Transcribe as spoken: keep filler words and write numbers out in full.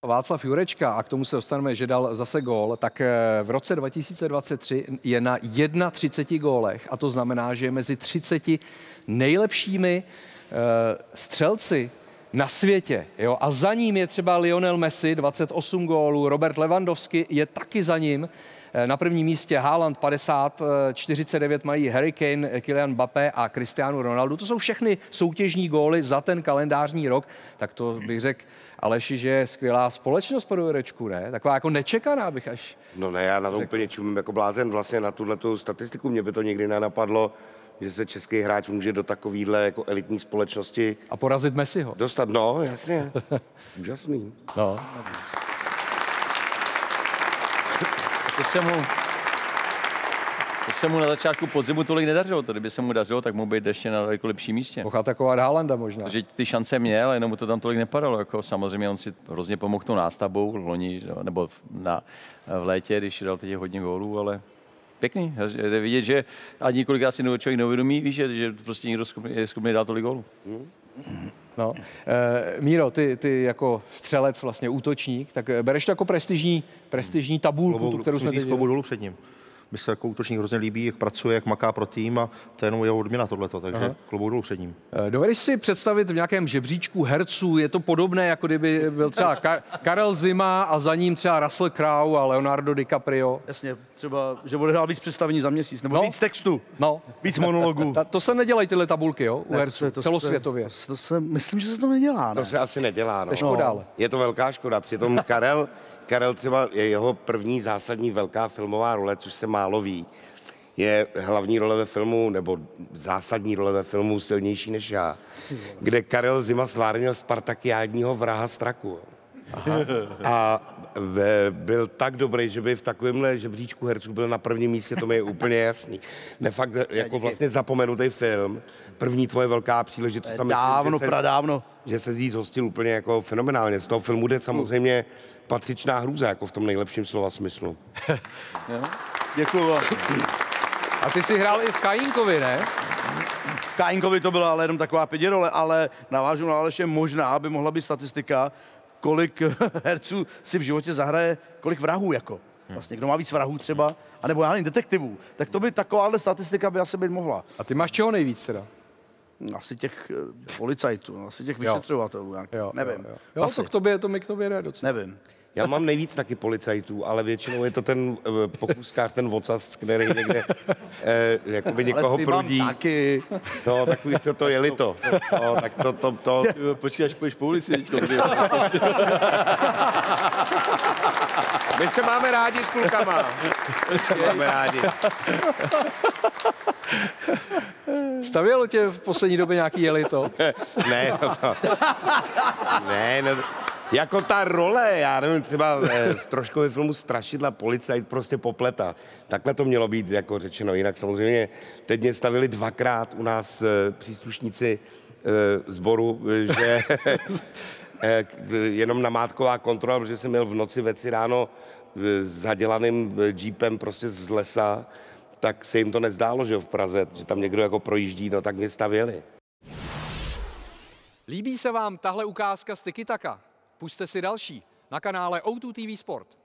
Václav Jurečka, a k tomu se dostaneme, že dal zase gól, tak v roce dva tisíce dvacet tři je na třiceti jedné gólech a to znamená, že je mezi třiceti nejlepšími uh, střelci na světě. Jo? A za ním je třeba Lionel Messi, dvacet osm gólů, Robert Lewandowski je taky za ním. Na prvním místě Haaland padesát, čtyřicet devět mají Harry Kane, Kylian Mbappé a Cristiano Ronaldo. To jsou všechny soutěžní góly za ten kalendářní rok. Tak to bych řekl, Aleši, že je skvělá společnost pro Jurečku, ne? Taková jako nečekaná bych až... No ne, já na to řekl. úplně čumím jako blázen. Vlastně na tuhletu statistiku mě by to nikdy nenapadlo, že se český hráč může do takovýhle jako elitní společnosti... A porazit Messiho. Dostat, no, jasně. Úžasný. No. To se mu, to se mu na začátku podzimu tolik nedařilo. To, kdyby se mu dařilo, tak mohl být ještě na daleko lepším místě. Mohl atakovat Haalanda možná. Protože ty šance měl, jenom mu to tam tolik nepadalo. Jako samozřejmě on si hrozně pomohl tou nástavbou v loni, nebo na, v létě, když dal teď hodně gólů, ale pěkný. Je vidět, že ani několikrát si člověk neuvědomí, víš, že, že prostě někdo je schopný dát tolik gólů. Hmm. No. E, Míro, ty, ty jako střelec, vlastně útočník, tak bereš to jako prestižní, prestižní tabulku, Klobou, tu, kterou jsme teď... Klobouk dolů před ním. Mi se jako útočník hrozně líbí, jak pracuje, jak maká pro tým a to je jenom jeho odměna tohleto, takže klobouk dolů před ním. E, dovedeš si představit v nějakém žebříčku herců, je to podobné, jako kdyby byl třeba Kar- Karel Zima a za ním třeba Russell Crowe a Leonardo DiCaprio? Jasně, třeba, že bude dát víc představení za měsíc, nebo No. víc textu, No. víc monologů. Ta, to se nedělají tyhle tabulky, jo, u Ne, herců, to, to, celosvětově. To, to se, myslím, že se to nedělá, ne? To se asi nedělá, no. To je škoda, ale. Je to velká škoda. Přitom Karel, Karel třeba je jeho první zásadní velká filmová role, což se málo ví. Je hlavní role ve filmu, nebo zásadní role ve filmu Silnější než já, kde Karel Zima stvárnil spartakiádního vraha Straku. Aha. A ve, byl tak dobrý, že by v takovémhle žebříčku herců byl na prvním místě, to mi je úplně jasný. Ne fakt, jako vlastně zapomenutý film, první tvoje velká příležitost. Myslím, Dávno, že se, pradávno. že se zjí zhostil úplně jako fenomenálně. Z toho filmu jde samozřejmě patřičná hrůza, jako v tom nejlepším slova smyslu. Děkuju. A ty jsi hrál i v Kajínkovi, ne? V Kajínkovi to byla ale jenom taková pěděrole, ale navážu na Aleše, možná by mohla být statistika, kolik herců si v životě zahraje, kolik vrahů jako. Vlastně, kdo má víc vrahů třeba, anebo já nevím, detektivů. Tak to by takováhle statistika by asi být mohla. A ty máš čeho nejvíc teda? Asi těch eh, policajtů, asi těch vyšetřovatelů. Jak, Jo, nevím. Jo, jo. jo to k tobě, to mi k tobě jde docela. Nevím. Já mám nejvíc taky policajtů, ale většinou je to ten uh, pokuskář, ten vocas, který někde uh, jakoby někoho prudí. taky. No, takový to, to jeli to. No, tak to, to, to. Počkej, až půjdeš po ulici teďko. My se máme rádi s klukama. My se máme rádi. Stavělo tě v poslední době nějaký jelito? Ne, no to. Ne, no. Jako ta role, já nevím, třeba eh, trošku ve filmu Strašidla policajt prostě popleta. Takhle to mělo být jako řečeno. Jinak samozřejmě teď mě stavili dvakrát u nás eh, příslušníci eh, sboru, eh, že eh, jenom namátková kontrola, protože jsem měl v noci veci ráno eh, s zadělaným eh, jeepem prostě z lesa, tak se jim to nezdálo, že v Praze, že tam někdo jako projíždí, no tak mě stavěli. Líbí se vám tahle ukázka z Tiki Taka? Pusťte si další na kanále O dva T V Sport.